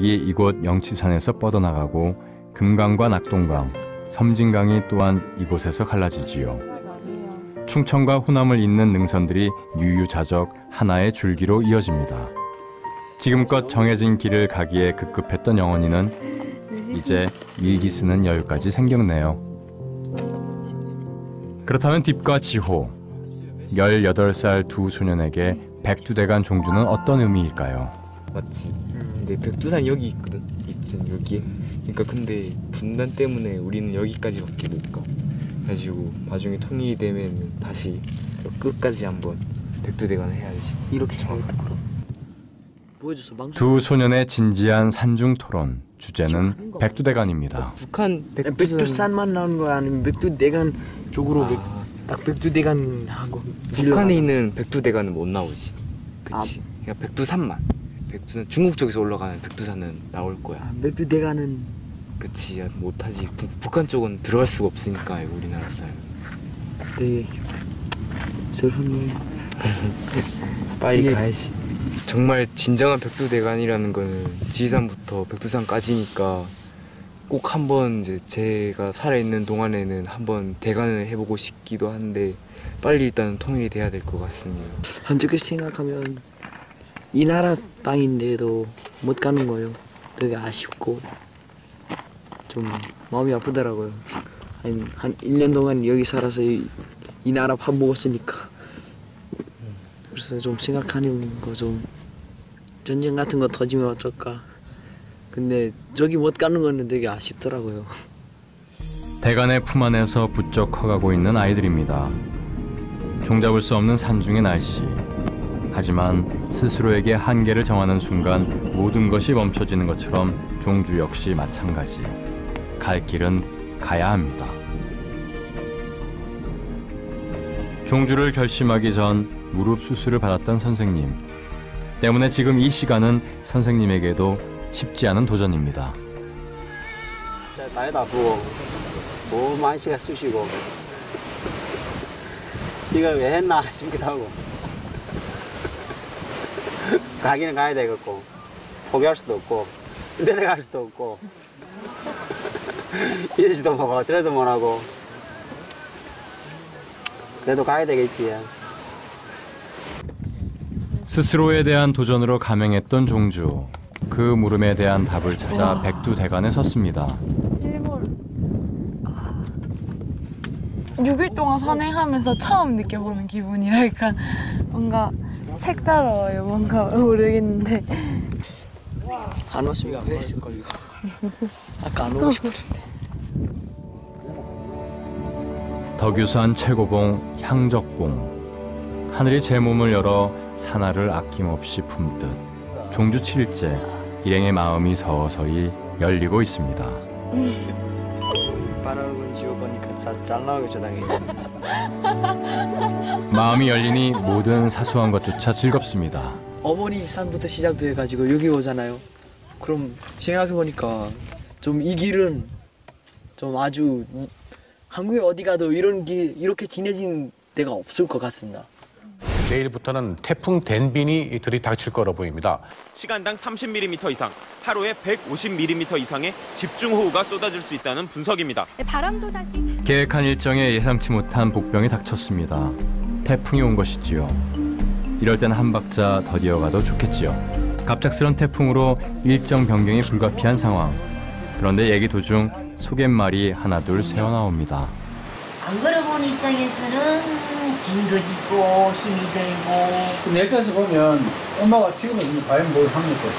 이곳 영치산에서 뻗어나가고 금강과 낙동강, 섬진강이 또한 이곳에서 갈라지지요. 충청과 호남을 잇는 능선들이 유유자적 하나의 줄기로 이어집니다. 지금껏 정해진 길을 가기에 급급했던 영원이는 이제 일기 쓰는 여유까지 생겼네요. 그렇다면 딥과 지호, 18살 두 소년에게 백두대간 종주는 어떤 의미일까요? 맞지. 근데 백두산 여기 있거든. 있진 여기에. 그러니까 근데 분단 때문에 우리는 여기까지밖에 못 가. 그래가지고 나중에 통일이 되면 다시 끝까지 한번 백두대간을 해야지. 이렇게 해야겠다. 그럼 두 소년의 진지한 산중 토론. 주제는 백두대간입니다. 백두산만 나온 거야? 아니면 백두대간 쪽으로 딱 백두대간 하고 북한에 있는 백두대간은 못 나오지. 그치. 그냥 백두산만. 백두산 중국 쪽에서 올라가는 백두산은 나올 거야. 백두대간은 그치. 못하지. 북한 쪽은 들어갈 수가 없으니까 우리나라 사람. 되게 슬프네. 빨리 가야지. 정말 진정한 백두대간이라는 거는 지리산부터 백두산까지니까 꼭 한번 이제 제가 살아있는 동안에는 한번 대간을 해보고 싶기도 한데 빨리 일단 통일이 돼야 될 것 같습니다. 한쪽에 생각하면 이 나라 땅인데도 못 가는 거예요. 되게 아쉽고 좀 마음이 아프더라고요. 한 1년 동안 여기 살아서 이 나라 밥 먹었으니까. 그래서 좀 생각하는 거 좀 전쟁 같은 거 터지면 어쩔까. 근데 저기 못 가는 거는 되게 아쉽더라고요. 대간의 품 안에서 부쩍 커가고 있는 아이들입니다. 종잡을 수 없는 산중의 날씨. 하지만 스스로에게 한계를 정하는 순간 모든 것이 멈춰지는 것처럼 종주 역시 마찬가지. 갈 길은 가야 합니다. 종주를 결심하기 전 무릎 수술을 받았던 선생님. 때문에 지금 이 시간은 선생님에게도 쉽지 않은 도전입니다. 나이도 아프고 너무 많은 시간 쑤시고 이걸 왜 했나 싶기도 하고 가기는 가야 되겠고 포기할 수도 없고 내려갈 수도 없고 이러지도 못하고 저러지도 못하고 그래도 가야 되겠지. 스스로에 대한 도전으로 감행했던 종주. 그 물음에 대한 답을 찾아 백두대간에 섰습니다. 6일 동안 산행하면서 처음 느껴보는 기분이랄까. 뭔가 색다르워요. 뭔가 모르겠는데. 안 왔으면 후회했을걸요. 아까 안 오고 싶었는데. 덕유산 최고봉 향적봉. 하늘이 제 몸을 열어 산하를 아낌없이 품듯 종주 7일째 일행의 마음이 서서히 열리고 있습니다. 바라는 지워보니까 잘 나오겠죠 당연히. 마음이 열리니 모든 사소한 것조차 즐겁습니다. 어머니 산부터 시작돼가지고 여기 오잖아요. 그럼 생각해보니까 좀 이 길은 좀 아주 한국에 어디 가도 이런 길 이렇게 진해진 데가 없을 것 같습니다. 내일부터는 태풍 댄빈이 들이닥칠 거로 보입니다. 시간당 30mm 이상, 하루에 150mm 이상의 집중호우가 쏟아질 수 있다는 분석입니다. 바람도 다시 계획한 일정에 예상치 못한 복병이 닥쳤습니다. 태풍이 온 것이지요. 이럴 땐 한 박자 더디어가도 좋겠지요. 갑작스런 태풍으로 일정 변경이 불가피한 상황. 그런데 얘기 도중 소갯말이 하나둘 새어나옵니다. 안 걸어본 입장에서는 긴거 짚고 힘이 들고. 내 입장에서 보면 엄마가 지금은 과연 뭘 하는 것도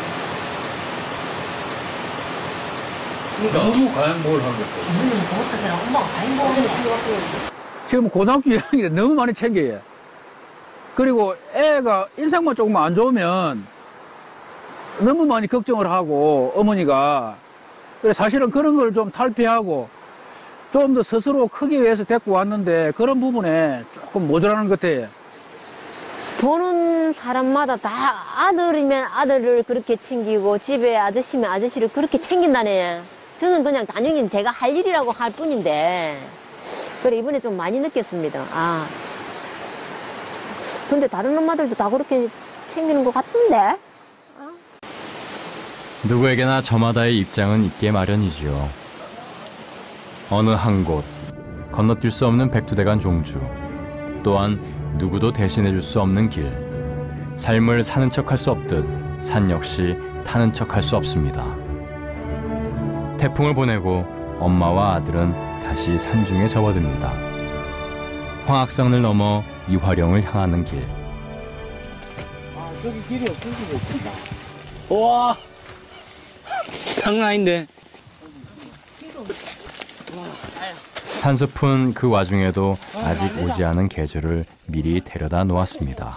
사실 너무 과연 뭘 하는 것도 어떻게 엄마가 과연 뭘 하는 지금 고등학교 2학년인데 너무 많이 챙겨요. 그리고 애가 인상만 조금만 안 좋으면 너무 많이 걱정을 하고 어머니가. 그래서 사실은 그런 걸 좀 탈피하고 좀 더 스스로 크기 위해서 데리고 왔는데 그런 부분에 조금 모자라는 것 같아요. 보는 사람마다 다 아들이면 아들을 그렇게 챙기고 집에 아저씨면 아저씨를 그렇게 챙긴다네. 저는 그냥 단연히 제가 할 일이라고 할 뿐인데 그래 이번에 좀 많이 느꼈습니다. 아, 근데 다른 엄마들도 다 그렇게 챙기는 것 같은데? 누구에게나 저마다의 입장은 있게 마련이지요. 어느 한 곳, 건너뛸 수 없는 백두대간 종주, 또한 누구도 대신해줄 수 없는 길. 삶을 사는 척할 수 없듯 산 역시 타는 척할 수 없습니다. 태풍을 보내고 엄마와 아들은 다시 산중에 접어듭니다. 황악산을 넘어 이화령을 향하는 길. 아, 저기 길이 없을 수도 있겠다. 우와, 장난 아닌데. 산숲은 그 와중에도 아직 오지 않은 계절을 미리 데려다 놓았습니다.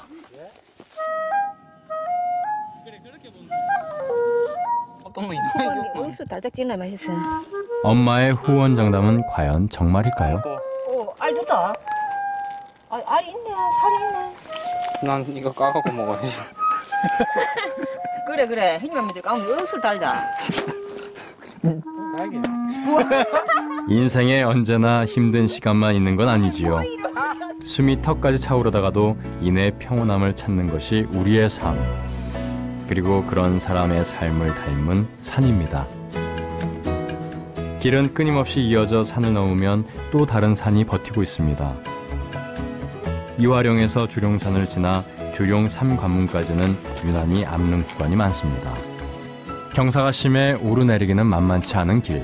달짝지나 맛있어. 엄마의 후원 정담은 과연 정말일까요? 오, 알 좋다. 알이 있네, 살이 있네. 난 이거 까갖고 먹어야지. 그래. 흰면 먼저 까면 억수 달다. 인생에 언제나 힘든 시간만 있는 건 아니지요. 숨이 턱까지 차오르다가도 이내 평온함을 찾는 것이 우리의 삶. 그리고 그런 사람의 삶을 닮은 산입니다. 길은 끊임없이 이어져 산을 넘으면 또 다른 산이 버티고 있습니다. 이화령에서 조룡산을 지나 조룡 3관문까지는 유난히 암릉 구간이 많습니다. 경사가 심해 오르내리기는 만만치 않은 길.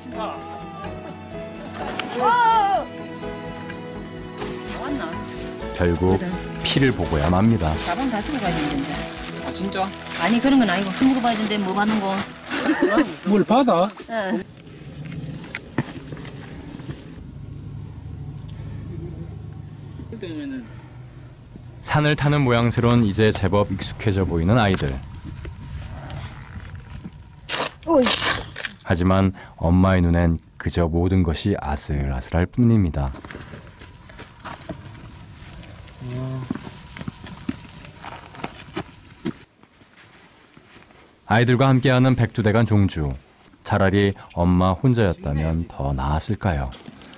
결국 피를 보고야 맙니다. 가방 가지고 가야 되는데. 아 진짜? 아니 그런 건 아니고 함부로 봐야 되는데 뭐 받는 거. 물 받아. 응. 산을 타는 모양새론 이제 제법 익숙해져 보이는 아이들. 하지만 엄마의 눈엔 그저 모든 것이 아슬아슬할 뿐입니다. 아이들과 함께하는 백두대간 종주. 차라리 엄마 혼자였다면 더 나았을까요?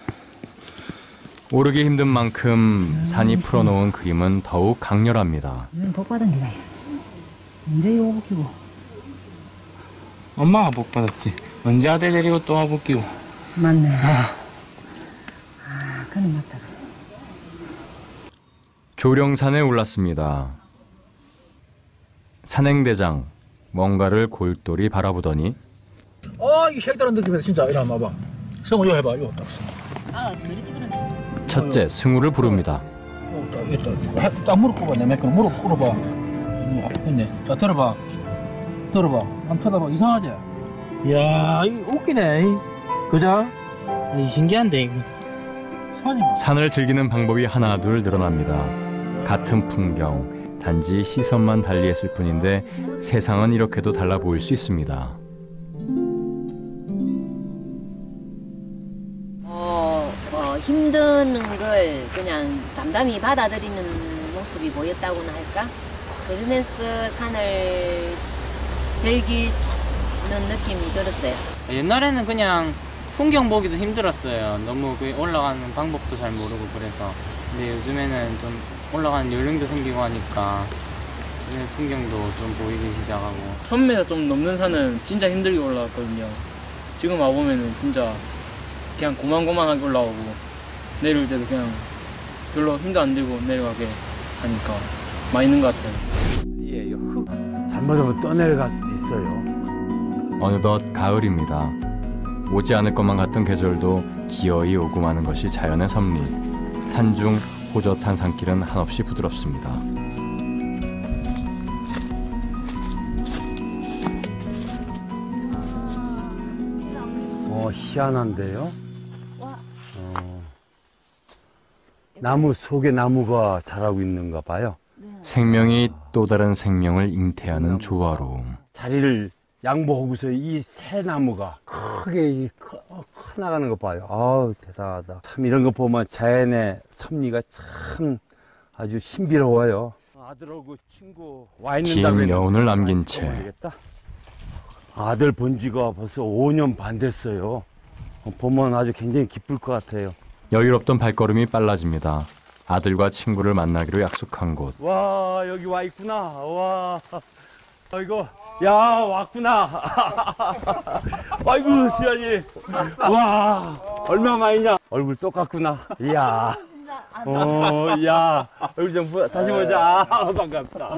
오르기 힘든 만큼 산이 풀어놓은 그림은 더욱 강렬합니다. 복 받은 기다. 언제 이거 복기고? 엄마가 복 받았지. 언제 아들 데리고 또 와볼게요. 맞네. 그래 맞다. 조령산에 올랐습니다. 산행대장 뭔가를 골똘히 바라보더니 이 색다른 느낌이다 진짜. 이리 한번 봐봐. 성우 이거 해봐. 이거 딱. 첫째 승우를 부릅니다. 딱 무릎 꿇어봐. 내 매끈 무릎 꿇어봐. 아프겠네. 자 들어봐. 한번 쳐다봐. 이상하지? 이야 이거 웃기네. 그죠? 신기한데. 산을 즐기는 방법이 하나둘 늘어납니다. 같은 풍경, 단지 시선만 달리했을 뿐인데 세상은 이렇게도 달라 보일 수 있습니다. 힘든 걸 그냥 담담히 받아들이는 모습이 보였다고나 할까? 그러면서 산을 즐기는 느낌이 들었어요. 옛날에는 그냥 풍경 보기도 힘들었어요. 너무 그 올라가는 방법도 잘 모르고 그래서. 근데 요즘에는 좀 올라가는 요령도 생기고 하니까 풍경도 좀 보이기 시작하고. 1000m 좀 넘는 산은 진짜 힘들게 올라갔거든요. 지금 와보면은 진짜 그냥 고만고만하게 올라오고 내려올 때도 그냥 별로 힘도 안 들고 내려가게 하니까 많이 있는 것 같아요. 잘못하면 떠내려갈 수도 있어요. 어느덧 가을입니다. 오지 않을 것만 같던 계절도 기어이 오고 마는 것이 자연의 섭리. 산중 호젓한 산길은 한없이 부드럽습니다. 희한한데요? 나무 속에 나무가 자라고 있는가 봐요. 생명이 또 다른 생명을 잉태하는 조화로움. 자리를 양보하고서 이 새 나무가 크게 커나가는 거 봐요. 아우 대단하다. 참 이런 거 보면 자연의 섭리가 참 아주 신비로워요. 아들하고 친구 와 있는다고 긴 여운을 남긴 채 아들 본 지가 벌써 5년 반 됐어요. 보면 아주 굉장히 기쁠 것 같아요. 여유롭던 발걸음이 빨라집니다. 아들과 친구를 만나기로 약속한 곳. 와 여기 와 있구나. 와 이거 야, 왔구나. 아이고, 수연이. 와, 얼마 만이냐. 얼굴 똑같구나. 이야. 야, 얼굴 좀 다시 보자. 반갑다.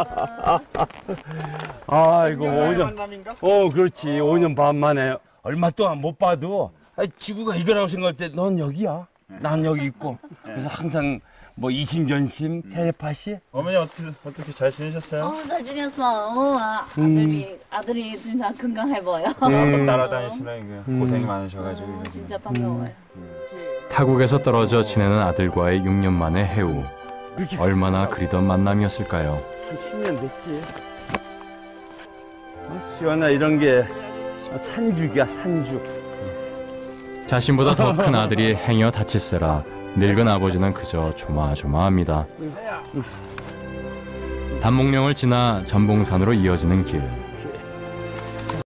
아이고, 5년. 그렇지. 5년 반 만에. 얼마 동안 못 봐도 지구가 이거라고 생각할 때 넌 여기야. 난 여기 있고. 그래서 항상 뭐 이심전심, 텔레파시. 어머니 어떻게 잘 지내셨어요? 잘 지냈어. 아들이 진짜 건강해 보여. 한번 따라다니시는 고생이 많으셔가지고. 진짜 반가워요. 타국에서 떨어져 지내는 아들과의 6년 만의 해우. 얼마나 그리던 만남이었을까요? 한 10년 됐지. 수연아, 이런 게 산죽이야, 산죽. 자신보다 더 큰 아들이 행여 다칠세라 늙은 아버지는 그저 조마조마합니다. 단목령을 지나 전봉산으로 이어지는 길.